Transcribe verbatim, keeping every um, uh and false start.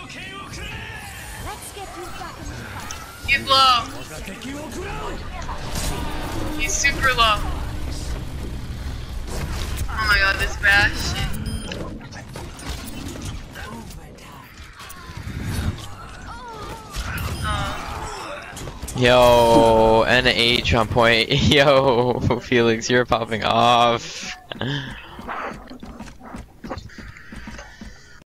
He's low. He's super low. Oh my god, this bash shit. Yo, N H on point. Yo, Felix, you're popping off.